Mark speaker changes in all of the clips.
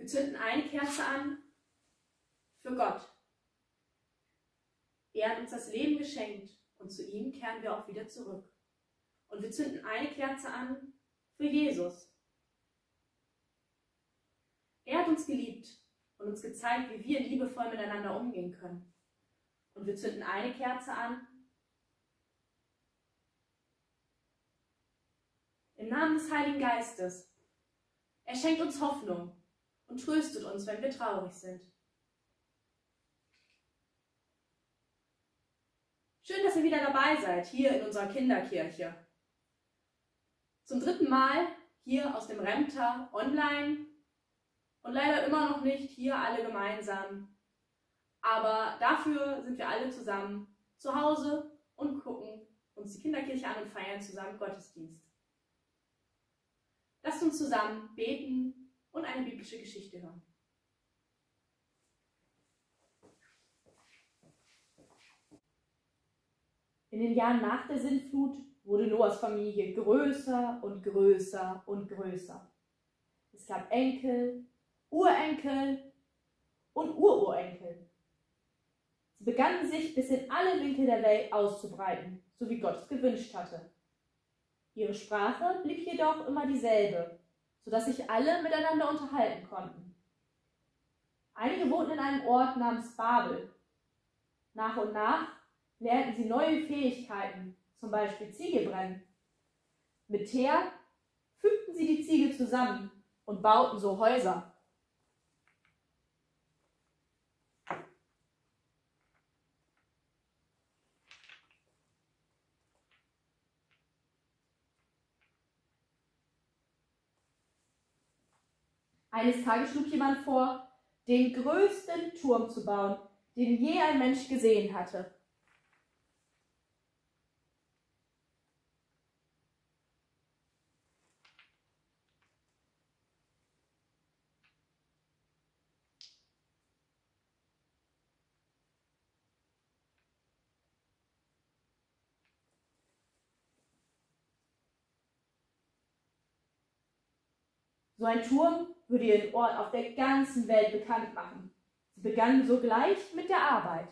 Speaker 1: Wir zünden eine Kerze an für Gott. Er hat uns das Leben geschenkt und zu ihm kehren wir auch wieder zurück. Und wir zünden eine Kerze an für Jesus. Er hat uns geliebt und uns gezeigt, wie wir liebevoll miteinander umgehen können. Und wir zünden eine Kerze an im Namen des Heiligen Geistes. Er schenkt uns Hoffnung und tröstet uns, wenn wir traurig sind. Schön, dass ihr wieder dabei seid, hier in unserer Kinderkirche. Zum 3. Mal hier aus dem Remter online und leider immer noch nicht hier alle gemeinsam. Aber dafür sind wir alle zusammen zu Hause und gucken uns die Kinderkirche an und feiern zusammen Gottesdienst. Lasst uns zusammen beten und eine biblische Geschichte hören. In den Jahren nach der Sintflut wurde Noahs Familie größer und größer und größer. Es gab Enkel, Urenkel und Ururenkel. Sie begannen sich bis in alle Winkel der Welt auszubreiten, so wie Gott es gewünscht hatte. Ihre Sprache blieb jedoch immer dieselbe, sodass sich alle miteinander unterhalten konnten. Einige wohnten in einem Ort namens Babel. Nach und nach lernten sie neue Fähigkeiten, zum Beispiel Ziegelbrennen. Mit Teer fügten sie die Ziegel zusammen und bauten so Häuser. Eines Tages schlug jemand vor, den größten Turm zu bauen, den je ein Mensch gesehen hatte. So ein Turm würde ihren Ort auf der ganzen Welt bekannt machen. Sie begannen sogleich mit der Arbeit.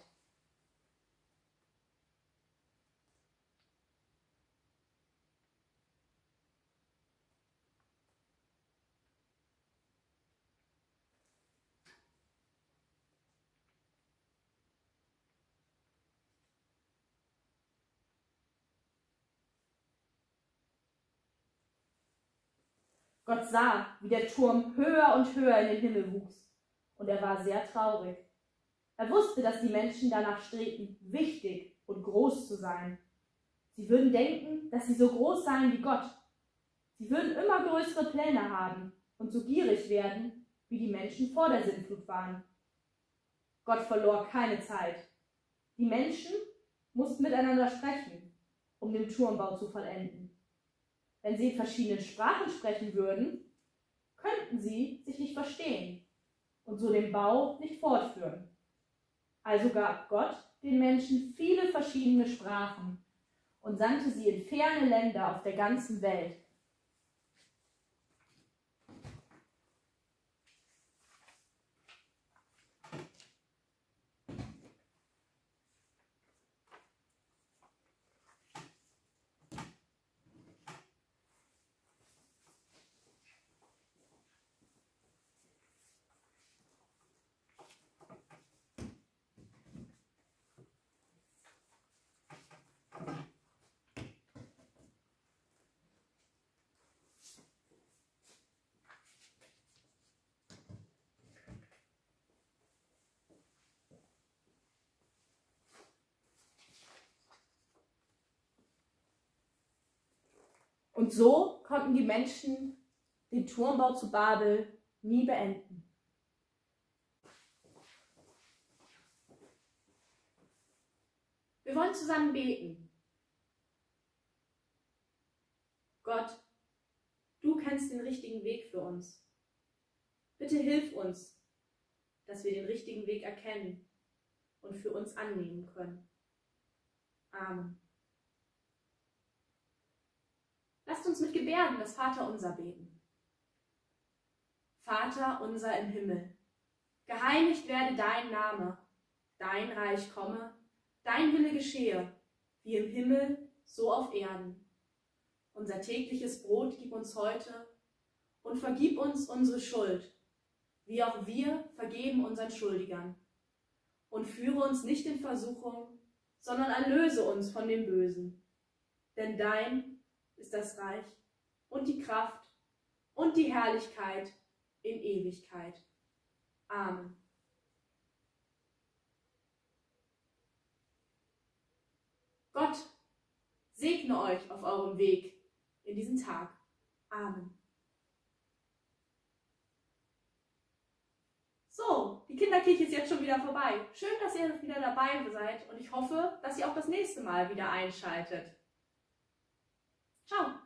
Speaker 1: Gott sah, wie der Turm höher und höher in den Himmel wuchs, und er war sehr traurig. Er wusste, dass die Menschen danach strebten, wichtig und groß zu sein. Sie würden denken, dass sie so groß seien wie Gott. Sie würden immer größere Pläne haben und so gierig werden, wie die Menschen vor der Sintflut waren. Gott verlor keine Zeit. Die Menschen mussten miteinander sprechen, um den Turmbau zu vollenden. Wenn sie in verschiedenen Sprachen sprechen würden, könnten sie sich nicht verstehen und so den Bau nicht fortführen. Also gab Gott den Menschen viele verschiedene Sprachen und sandte sie in ferne Länder auf der ganzen Welt. Und so konnten die Menschen den Turmbau zu Babel nie beenden. Wir wollen zusammen beten. Gott, du kennst den richtigen Weg für uns. Bitte hilf uns, dass wir den richtigen Weg erkennen und für uns annehmen können. Amen. Lasst uns mit Gebärden das Vaterunser beten. Vater unser im Himmel, geheiligt werde dein Name, dein Reich komme, dein Wille geschehe, wie im Himmel, so auf Erden. Unser tägliches Brot gib uns heute und vergib uns unsere Schuld, wie auch wir vergeben unseren Schuldigern. Und führe uns nicht in Versuchung, sondern erlöse uns von dem Bösen. Denn dein ist das Reich und die Kraft und die Herrlichkeit in Ewigkeit. Amen. Gott segne euch auf eurem Weg in diesen Tag. Amen. So, die Kinderkirche ist jetzt schon wieder vorbei. Schön, dass ihr wieder dabei seid und ich hoffe, dass ihr auch das nächste Mal wieder einschaltet. Ciao!